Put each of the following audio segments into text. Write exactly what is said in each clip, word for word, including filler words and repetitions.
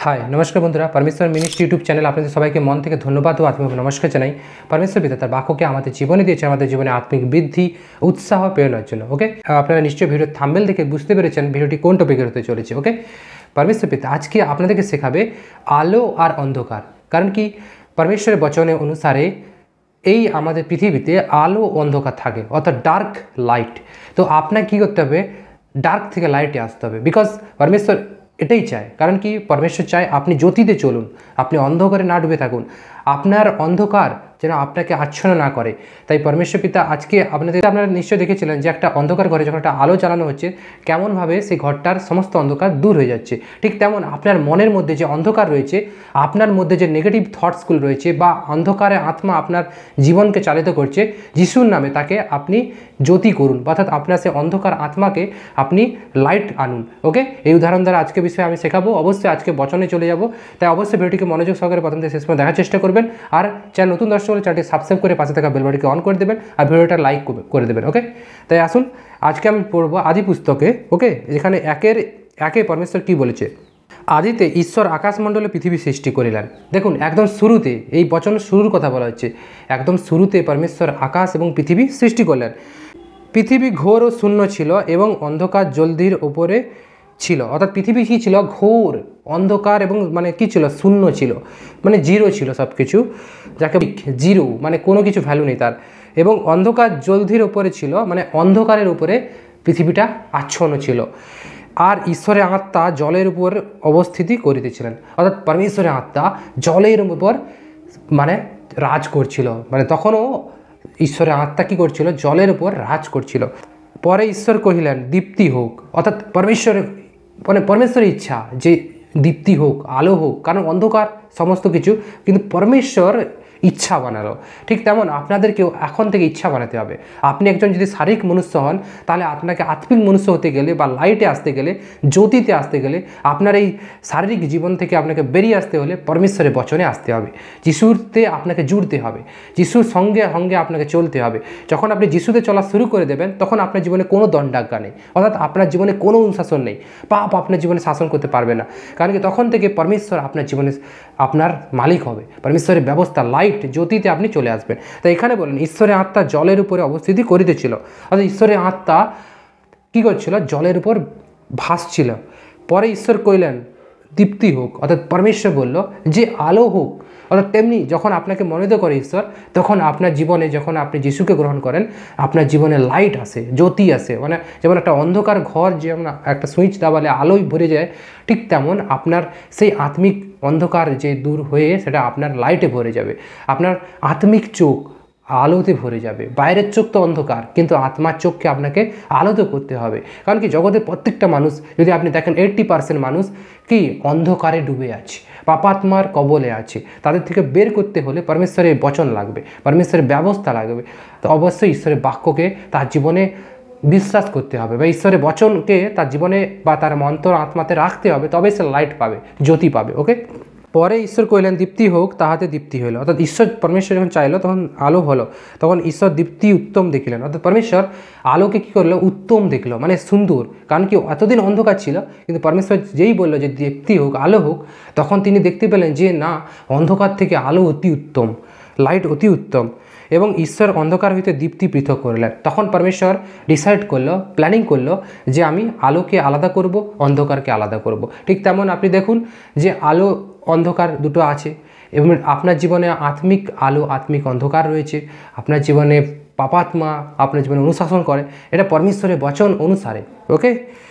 हाय नमस्कार बंधुरा परमेश्वर मिनिस्ट्री यूट्यूब चैनल आपने सबाइके मन থেকে धन्यवाद ও आत्मिक नमस्कार জানাই। परमेश्वर पिता তার বাক্যকে আমাদের জীবনে দিয়েছে আমাদের জীবনে আত্মিক বৃদ্ধি উৎসাহ প্রেরণার জন্য। ওকে, আপনারা নিশ্চয়ই ভিডিও থাম্বনেল দেখে বুঝতে পেরেছেন ভিডিওটি কোন টপিকের হতে চলেছে। ওকে, परमेश्वर पिता আজকে আপনাদেরকে শেখাবে আলো আর অন্ধকার। কারণ কি परमेश्वरेর বচনে অনুসারে এই আমাদের পৃথিবীতে আলো অন্ধকার থাকে, অর্থাৎ ডার্ক লাইট। তো আপনাকে কী করতে হবে? ডার্ক থেকে লাইটে আসতে হবে। বিকজ परमेश्वर এটাই চায়। কারণ কি परमेश्वर চায় আপনি জ্যোতিতে চলুন, আপনি অন্ধকারে না ডুবে থাকুন, আপনার অন্ধকার যেন আপনাকে আচ্ছন্ন না করে। তাই परमेश्वर পিতা আজকে আপনাদের আপনারা নিশ্চয়ই দেখেছিলেন যে একটা অন্ধকার ঘরে যখন একটা আলো জ্বালানো হচ্ছে কেমনভাবে সেই ঘরটার সমস্ত অন্ধকার দূর হয়ে যাচ্ছে। ঠিক তেমন আপনার মনের মধ্যে যে অন্ধকার রয়েছে, আপনার মধ্যে যে নেগেটিভ থটসগুলো রয়েছে বা অন্ধকারে আত্মা আপনার জীবনকে চালিত করছে, যিশুর নামে তাকে আপনি জ্যোতি করুন, অর্থাৎ আপনার সেই অন্ধকার আত্মাকে আপনি লাইট আনুন। ওকে, এই উদাহরণ দ্বারা আজকে বিষয়ে আমি শেখাবো। অবশ্যই আজকে বচনে চলে যাব, তাই অবশ্যই ভিডিওটিকে মনোযোগ সহকারে প্রথম থেকে শেষ পর্যন্ত দেখার চেষ্টা করবেন। আর চ্যানেল নতুন দর্শক হলে চ্যানেলটি সাবস্ক্রাইব করে পাশে থাকা বেল বাটনটি অন করে দেবেন আর ভিডিওটা লাইক করে দেবেন। ওকে, তাই আসুন আজকে আমি পড়বো আদি পুস্তকে। ওকে, এখানে একের একে परमेश्वर কী বলেছে। আদিতে ঈশ্বর আকাশমণ্ডলে পৃথিবী সৃষ্টি করিলেন। দেখুন একদম শুরুতে এই বচনের শুরুর কথা বলা হচ্ছে। একদম শুরুতে परमेश्वर আকাশ এবং পৃথিবী সৃষ্টি করলেন। পৃথিবী ঘোর ও শূন্য ছিল এবং অন্ধকার জলধির ওপরে ছিল। অর্থাৎ পৃথিবী কী ছিল? ঘোর অন্ধকার এবং মানে কী ছিল? শূন্য ছিল, মানে জিরো ছিল সব কিছু, যাকে জিরো মানে কোনো কিছু ভ্যালু নেই তার। এবং অন্ধকার জলধির ওপরে ছিল, মানে অন্ধকারের উপরে পৃথিবীটা আচ্ছন্ন ছিল। আর ঈশ্বরের আত্মা জলের উপর অবস্থিতি করিতেছিলেন। অর্থাৎ परमेश्वरेর আত্মা জলের উপর মানে রাজ করছিল। মানে তখনও ঈশ্বরের আত্মা কী করছিল? জলের উপর রাজ করছিল। পরে ঈশ্বর কহিলেন দীপ্তি হোক। অর্থাৎ परमेश्वर মানে परमेश्वরের ইচ্ছা যে দীপ্তি হোক, আলো হোক। কারণ অন্ধকার সমস্ত কিছু, কিন্তু परमेश्वर ইচ্ছা বানালো। ঠিক তেমন আপনাদেরকেও এখন থেকে ইচ্ছা বানাতে হবে। আপনি একজন যদি শারীরিক মনুষ্য হন, তাহলে আপনাকে আত্মিক মনুষ্য হতে গেলে বা লাইটে আসতে গেলে, জ্যোতিতে আসতে গেলে, আপনার এই শারীরিক জীবন থেকে আপনাকে বেরিয়ে আসতে হলে परमेश्वরের বচনে আসতে হবে। যিশুতে আপনাকে জুড়তে হবে, যিশুর সঙ্গে সঙ্গে আপনাকে চলতে হবে। যখন আপনি যিশুতে চলা শুরু করে দেবেন, তখন আপনার জীবনে কোনো দণ্ডাজ্ঞা নেই, অর্থাৎ আপনার জীবনে কোনো অনুশাসন নেই। পাপ আপনার জীবনে শাসন করতে পারবে না। কারণ কি তখন থেকে परमेश्वर আপনার জীবনে আপনার মালিক হবে। परमेश्वরের ব্যবস্থা লাইট জ্যোতিতে আপনি চলে আসবেন। তো এখানে বলেন ঈশ্বরের আত্মা জলের উপরে অবস্থিতি করিতেছিল। অর্থাৎ ঈশ্বরের আত্মা কী করছিল? জলের উপর ভাসছিল। পরে ঈশ্বর কইলেন দীপ্তি হোক। অর্থাৎ परमेश्वर বলল যে আলো হোক। অর্থাৎ তেমনি যখন আপনাকে মনোনীত করে ঈশ্বর, তখন আপনার জীবনে যখন আপনি যিশুকে গ্রহণ করেন, আপনার জীবনে লাইট আসে, জ্যোতি আসে। মানে যেমন একটা অন্ধকার ঘর যেমন একটা সুইচ দাবালে আলোয় ভরে যায়, ঠিক তেমন আপনার সেই আত্মিক অন্ধকার যে দূর হয়ে সেটা আপনার লাইটে ভরে যাবে। আপনার আত্মিক চোখ আলোতে ভরে যাবে। বাইরের চোখ তো অন্ধকার, কিন্তু আত্মার চোখকে আপনাকে আলোতে করতে হবে। কারণ কি জগতের প্রত্যেকটা মানুষ যদি আপনি দেখেন এইট্টি পার্সেন্ট মানুষ কি অন্ধকারে ডুবে আছে, পাপাত্মার কবলে আছে। তাদের থেকে বের করতে হলে परमेश्वরের বচন লাগবে, परमेश्वরের ব্যবস্থা লাগবে। তো অবশ্যই ঈশ্বরের বাক্যকে তার জীবনে বিশ্বাস করতে হবে বা ঈশ্বরের বচনকে তার জীবনে বা তার অন্তর আত্মাতে রাখতে হবে, তবে সে লাইট পাবে, জ্যোতি পাবে। ওকে, পরে ঈশ্বর কইলেন দীপ্তি হোক, তাহাতে দীপ্তি হইল। অর্থাৎ ঈশ্বর परमेश्वर যখন চাইলো তখন আলো হলো, তখন ঈশ্বর দীপ্তি উত্তম দেখিলেন। অর্থাৎ परमेश्वर আলোকে কী করলো? উত্তম দেখলো, মানে সুন্দর। কারণ কি এতদিন অন্ধকার ছিল, কিন্তু परमेश्वर যেই বললো যে দীপ্তি হোক, আলো হোক, তখন তিনি দেখতে পেলেন যে না, অন্ধকার থেকে আলো অতি উত্তম, লাইট অতি উত্তম। এবং ঈশ্বর অন্ধকার হইতে দীপ্তি পৃথক করলেন। তখন परमेश्वर ডিসাইড করলো, প্ল্যানিং করলো যে আমি আলোকে আলাদা করব, অন্ধকারকে আলাদা করব। ঠিক তেমন আপনি দেখুন যে আলো অন্ধকার দুটো আছে এবং আপনার জীবনে আত্মিক আলো আত্মিক অন্ধকার রয়েছে। আপনার জীবনে পাপাত্মা আপনার জীবনে অনুশাসন করে, এটা परमेश्वরের বচন অনুসারে। ওকে,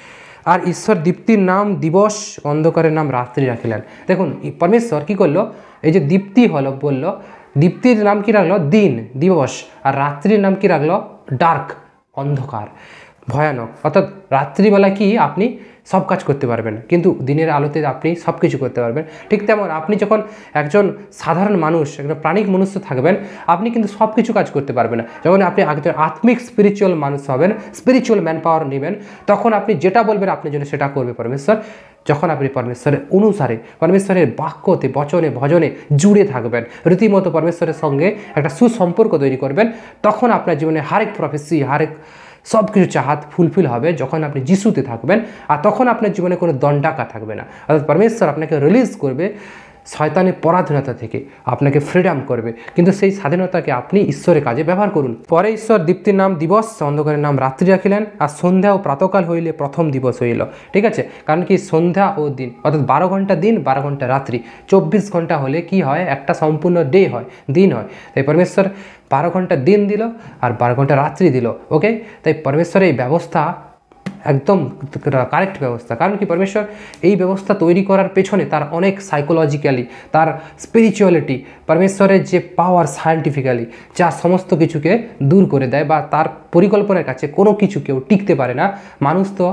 আর ঈশ্বর দীপ্তির নাম দিবস, অন্ধকারের নাম রাত্রি রাখিলেন। দেখুন परमेश्वर কী করলো? এই যে দীপ্তি হলো বললো, দীপ্তির নাম কী রাখলো? দিন, দিবস। আর রাত্রির নাম কী রাখলো? ডার্ক, অন্ধকার, ভয়ানক। অর্থাৎ রাত্রিবেলা কি আপনি সব কাজ করতে পারবেন, কিন্তু দিনের আলোতে আপনি সব কিছু করতে পারবেন। ঠিক তেমন আপনি যখন একজন সাধারণ মানুষ, একজন প্রাণিক মনুষ্য থাকবেন, আপনি কিন্তু সব কিছু কাজ করতে পারবেন না। যখন আপনি একজন আত্মিক স্পিরিচুয়াল মানুষ হবেন, স্পিরিচুয়াল ম্যান পাওয়ার নেবেন, তখন আপনি যেটা বলবেন আপনার জন্য সেটা করবে परमेश्वर। যখন আপনি परमेश्वরের অনুসারে, परमेश्वরের বাক্যতে, বচনে, ভজনে জুড়ে থাকবেন, রীতিমতো परमेश्वরের সঙ্গে একটা সুসম্পর্ক তৈরি করবেন, তখন আপনার জীবনে হারেক প্রফেসি, হারেক সব কিছু চাহাত ফুলফিল হবে যখন আপনি যিশুতে থাকবেন, আর তখন আপনার জীবনে কোনো দণ্ডাকা থাকবে না। অর্থাৎ পরমেশ্বর আপনাকে রিলিজ করবে শয়তানের পরাধীনতা থেকে, আপনাকে ফ্রিডম করবে, কিন্তু সেই স্বাধীনতাকে আপনি ঈশ্বরের কাজে ব্যবহার করুন। পরে ঈশ্বর দীপ্তির নাম দিবস, অন্ধকারের নাম রাত্রি রাখিলেন, আর সন্ধ্যা ও প্রাতকাল হইলে প্রথম দিবস হইল। ঠিক আছে, কারণ কি সন্ধ্যা ও দিন, অর্থাৎ বারো ঘন্টা দিন বারো ঘন্টা রাত্রি, চব্বিশ ঘন্টা হলে কি হয়, একটা সম্পূর্ণ ডে হয়, দিন হয়। তাই পরমেশ্বর বারো ঘন্টা দিন দিল আর বারো ঘন্টা রাত্রি দিল। ওকে, তাই পরমেশ্বরের এই ব্যবস্থা একদম কারেক্ট ব্যবস্থা। কারণ কি পরমেশ্বর এই ব্যবস্থা তৈরি করার পেছনে তার অনেক সাইকোলজিক্যালি, তার স্পিরিচুয়ালিটি, পরমেশ্বরের যে পাওয়ার সায়েন্টিফিক্যালি যা সমস্ত কিছুকে দূর করে দেয়, বা তার পরিকল্পনার কাছে কোনো কিছু কেউ টিকতে পারে না। মানুষ তো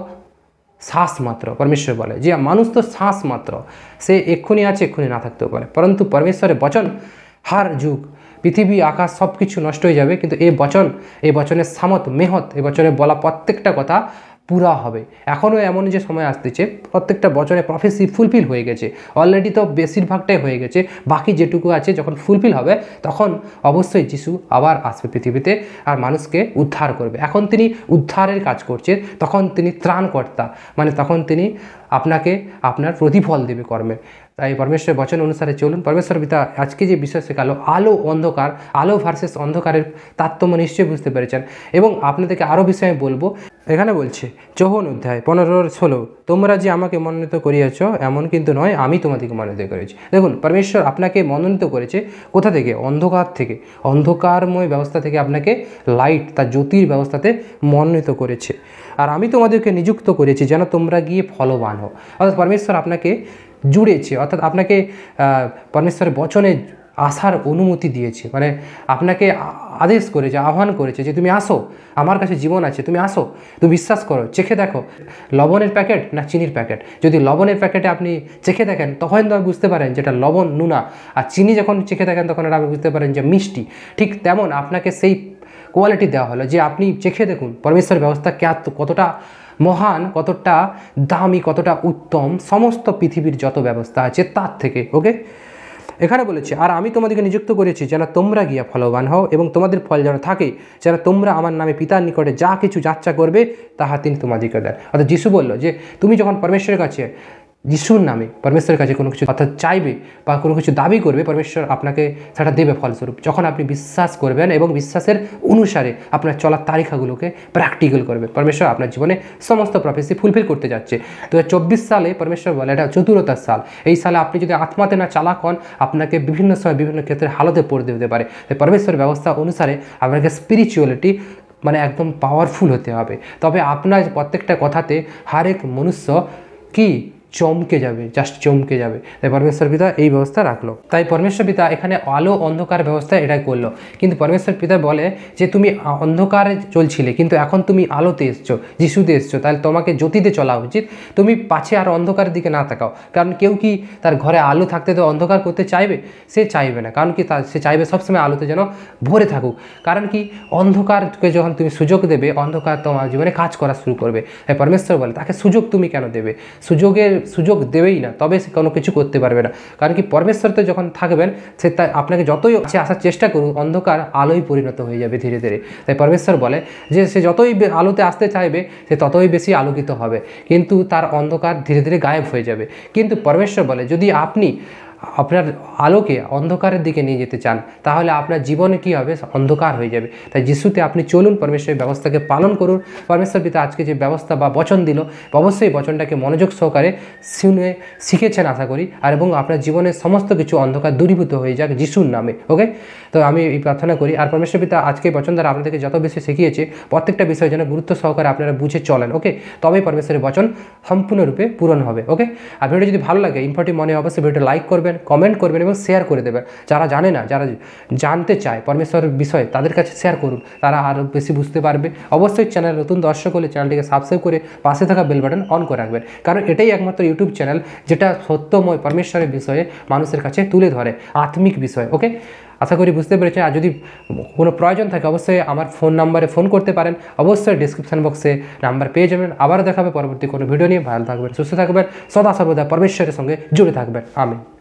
শ্বাস মাত্র, পরমেশ্বর বলে যে মানুষ তো শ্বাস মাত্র, সে এক্ষুনি আছে এক্ষুনি না থাকতেও পারে, পরন্তু পরমেশ্বরের বচন হার যুগ, পৃথিবী আকাশ সব কিছু নষ্ট হয়ে যাবে, কিন্তু এই বচন, এই বচনের সামত মেহত, এই বচনে বলা প্রত্যেকটা কথা পুরা হবে। এখনও এমন যে সময় আসতেছে প্রত্যেকটা বচনে প্রফেসি ফুলফিল হয়ে গেছে, অলরেডি তো বেশিরভাগটাই হয়ে গেছে, বাকি যেটুকু আছে যখন ফুলফিল হবে তখন অবশ্যই যিশু আবার আসবে পৃথিবীতে আর মানুষকে উদ্ধার করবে। এখন তিনি উদ্ধারের কাজ করছে, তখন তিনি ত্রাণকর্তা, মানে তখন তিনি আপনাকে আপনার প্রতিফল দেবে কর্মের। তাই পরমেশ্বরের বচন অনুসারে চলুন। পরমেশ্বর পিতা আজকে যে বিষয় শেখালো, আলো অন্ধকার, আলো ভার্সেস অন্ধকারের তারতম্য নিশ্চয়ই বুঝতে পেরেছেন, এবং আপনাদেরকে আরও বিষয়ে বলবো। এখানে বলছে চৌহান অধ্যায় পনেরো ষোলো, তোমরা যে আমাকে মনোনীত করিয়াছ এমন কিন্তু নয়, আমি তোমাদেরকে মনোনীত করেছি। দেখুন, পরমেশ্বর আপনাকে মনোনীত করেছে কোথা থেকে? অন্ধকার থেকে, অন্ধকারময় ব্যবস্থা থেকে আপনাকে লাইট, তার জ্যোতির ব্যবস্থাতে মনোনীত করেছে। আর আমি তোমাদেরকে নিযুক্ত করেছি যেন তোমরা গিয়ে ফলবান হও। অর্থাৎ পরমেশ্বর আপনাকে জুড়েছে, অর্থাৎ আপনাকে পরমেশ্বরের বচনে আসার অনুমতি দিয়েছে, মানে আপনাকে আদেশ করেছে, আহ্বান করেছে যে তুমি আসো, আমার কাছে জীবন আছে, তুমি আসো, তুমি বিশ্বাস করো, চেখে দেখো লবণের প্যাকেট না চিনির প্যাকেট। যদি লবণের প্যাকেটে আপনি চেখে দেখেন তখন তো আপনি বুঝতে পারেন যেটা লবণ নুনা, আর চিনি যখন চেখে দেখেন তখন আপনি বুঝতে পারেন যে মিষ্টি। ঠিক তেমন আপনাকে সেই কোয়ালিটি দেওয়া হলো যে আপনি চেখে দেখুন পরমেশ্বরের ব্যবস্থা কতটা মহান, কতটা দামি, কতটা উত্তম সমস্ত পৃথিবীর যত ব্যবস্থা আছে তার থেকে। ওকে, এখানে বলেছে আর আমি তোমাদেরকে নিযুক্ত করেছি যেন তোমরা গিয়া ফলবান হও এবং তোমাদের ফল যেন থাকে, যেন তোমরা আমার নামে পিতার নিকটে যা কিছু যাচ্ছা করবে তাহা তিনি তোমাদেরকে দেন। অর্থাৎ যিশু বলল যে তুমি যখন পরমেশ্বরের কাছে যিশুর নামে পরমেশ্বরের কাছে কোনো কিছু অর্থাৎ চাইবে বা কোনো কিছু দাবি করবে, পরমেশ্বর আপনাকে সেটা দেবে ফলস্বরূপ, যখন আপনি বিশ্বাস করবেন এবং বিশ্বাসের অনুসারে আপনার চলার তালিকাগুলোকে প্র্যাকটিক্যাল করবে। পরমেশ্বর আপনার জীবনে সমস্ত প্রফেসি ফুলফিল করতে যাচ্ছে। দু হাজার চব্বিশ সালে পরমেশ্বর বলে এটা চতুরতার সাল। এই সালে আপনি যদি আত্মাতে না চালাক হন, আপনাকে বিভিন্ন সময় বিভিন্ন ক্ষেত্রে হালতে পড়তে হতে পারে। তাই পরমেশ্বরের ব্যবস্থা অনুসারে আপনাকে স্পিরিচুয়ালিটি মানে একদম পাওয়ারফুল হতে হবে, তবে আপনার প্রত্যেকটা কথাতে হরেক মনুষ্য কি চমকে যাবে, জাস্ট চমকে যাবে। তাই পরমেশ্বর পিতা এই ব্যবস্থা রাখলো। তাই পরমেশ্বর পিতা এখানে আলো অন্ধকার ব্যবস্থা এটাই করলো। কিন্তু পরমেশ্বর পিতা বলে যে তুমি অন্ধকারে চলছিলে কিন্তু এখন তুমি আলোতে এসছো, যিশুতে এসছো, তাহলে তোমাকে জ্যোতিতে চলা উচিত। তুমি পাছে আর অন্ধকারের দিকে না তাকাও, কারণ কেউ কি তার ঘরে আলো থাকতে তো অন্ধকার করতে চাইবে? সে চাইবে না, কারণ কি তার সে চাইবে সবসময় আলোতে যেন ভরে থাকুক। কারণ কি অন্ধকারকে যখন তুমি সুযোগ দেবে, অন্ধকার তোমার জীবনে কাজ করা শুরু করবে। তাই পরমেশ্বর বলে তাকে সুযোগ তুমি কেন দেবে? সুযোগের সুযোগ দেবেই না, তবে সে কোনো কিছু করতে পারবে না। কারণ কি পরমেশ্বরতে যখন থাকবেন সে তাই আপনাকে যতই আসার চেষ্টা করুন, অন্ধকার আলোয় পরিণত হয়ে যাবে ধীরে ধীরে। তাই পরমেশ্বর বলে যে সে যতই আলোতে আসতে চাইবে সে ততই বেশি আলোকিত হবে, কিন্তু তার অন্ধকার ধীরে ধীরে গায়েব হয়ে যাবে। কিন্তু পরমেশ্বর বলে যদি আপনি আপনার আলোকে অন্ধকারের দিকে নিয়ে যেতে চান তাহলে আপনার জীবনে কী হবে? অন্ধকার হয়ে যাবে। তাই যিশুতে আপনি চলুন, পরমেশ্বরের ব্যবস্থাকে পালন করুন। পরমেশ্বর পিতা আজকে যে ব্যবস্থা বা বচন দিল, অবশ্যই বচনটাকে মনোযোগ সহকারে শুনে শিখেছেন আশা করি, আর এবং আপনার জীবনের সমস্ত কিছু অন্ধকার দূরীভূত হয়ে যাক যিশুর নামে। ওকে, তো আমি এই প্রার্থনা করি। আর পরমেশ্বর পিতা আজকে বচন দ্বারা আপনাদেরকে যত বেশি শিখিয়েছে প্রত্যেকটা বিষয় যেন গুরুত্ব সহকারে আপনারা বুঝে চলেন। ওকে, তবেই পরমেশ্বরের বচন সম্পূর্ণরূপে পূরণ হবে। ওকে, আর ভিডিও যদি ভালো লাগে, ইম্পর্টেন্ট মনে অবশ্যই ভিডিওটা লাইক করবেন, কমেন্ট করবেন এবং শেয়ার করে দেবেন। যারা জানে না, যারা জানতে চায় পরমেশ্বরের বিষয়, তাদের কাছে শেয়ার করুন, তারা আরও বেশি বুঝতে পারবে। অবশ্যই চ্যানেল নতুন দর্শক হলে চ্যানেলটিকে সাবস্ক্রাইব করে পাশে থাকা বেল বাটন অন করে রাখবেন, কারণ এটাই একমাত্র ইউটিউব চ্যানেল যেটা সত্যময় পরমেশ্বরের বিষয়ে মানুষের কাছে তুলে ধরে, আত্মিক বিষয়। ওকে, আশা করি বুঝতে পেরেছেন। আর যদি কোনো প্রয়োজন থাকে অবশ্যই আমার ফোন নাম্বারে ফোন করতে পারেন, অবশ্যই ডিসক্রিপশন বক্সে নাম্বার পেয়ে যাবেন। আবার দেখাবে পরবর্তী কোনো ভিডিও নিয়ে। ভালো থাকবেন, সুস্থ থাকবেন, সদা সর্বদা পরমেশ্বরের সঙ্গে জুড়ে থাকবেন। আমিন।